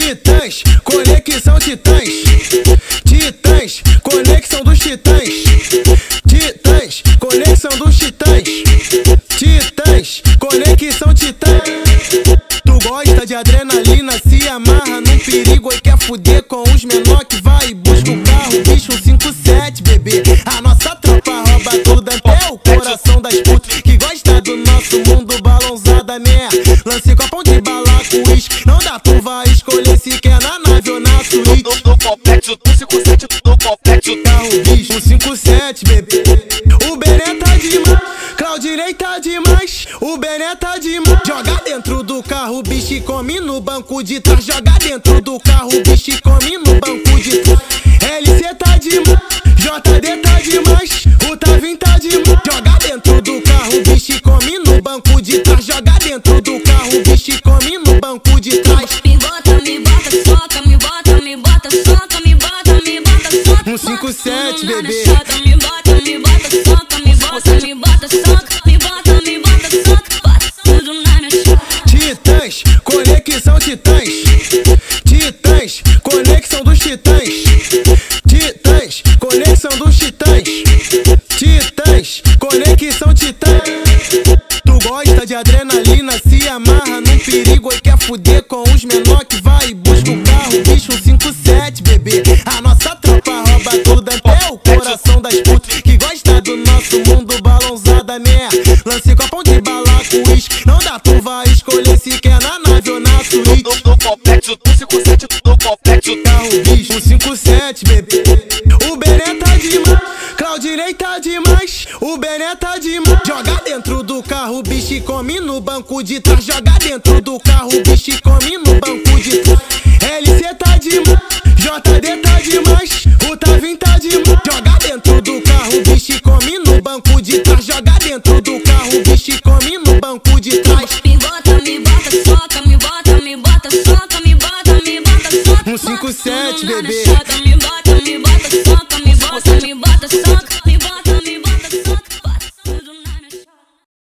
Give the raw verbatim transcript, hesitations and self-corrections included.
Titãs, conexão titãs. Titãs, conexão dos titãs. Titãs, conexão dos titãs. Titãs, conexão titãs. Tu gosta de adrenalina, se amarra num perigo e quer fuder com os menor que vai e busca o carro, bicho um cinco sete, bebê. A nossa tropa rouba tudo, até o coração das putas que gosta do nosso mundo balãozada, né? Lance copão de bala com uísque, não dá, tu vai escolher se quer na nave ou na suíte. No complexo, um cinco sete, no complexo. Carro bicho, um cinco sete, bebê. O Bené tá demais, Claudinei tá demais. O Bené tá demais. Joga dentro do carro, bicho, e come no banco de trás. Joga dentro do carro, bicho, e come no banco de trás. L C tá demais, J D tá demais. O Tavim tá demais. Joga dentro do carro, bicho, e come no banco de trás. Joga dentro do carro, bicho, e come no banco de trás. Me bota, me bota, soca, me bota, me bota, soca, me bota, me bota, soca. Um cinco sete, bebê. Me bota, me bota, soca, me bota, me bota, soca, me bota, me bota, soca. Bota tudo na minha chota. Titãs, conexão titãs. Titãs, conexão dos titãs. Titãs, conexão dos titãs. Titãs, conexão titãs. Tu gosta de adrenalina, se amarra num perigo e quer fuder com os menor que vai e busca o carro, bicho um cinco sete, bebê. A nossa tropa rouba tudo, até o coração das putas que gosta do nosso mundo balãozada, né? Lance copão de bala com uísque, não dá, tu vai escolher se quer na nave ou na suíte. No complexo, um cinco sete, no complexo. Carro bicho, um cinco sete, bebê. O Bené tá demais, Claudinei tá demais. O Bené tá demais. Joga dentro do carro, bicho, e come no banco de trás. Joga dentro do carro, bicho, e come no banco de trás. L C tá demais, J D tá demais. O Tavim tá demais. Joga dentro do carro, bicho, e come no banco de trás. Joga dentro do carro, bicho, e come no banco de trás. Me bota, me bota, soca, me bota, me bota, soca, me bota, me bota, soca. Um cinco sete, bebê. Me bota, me bota, soca, me bota, me bota, soca.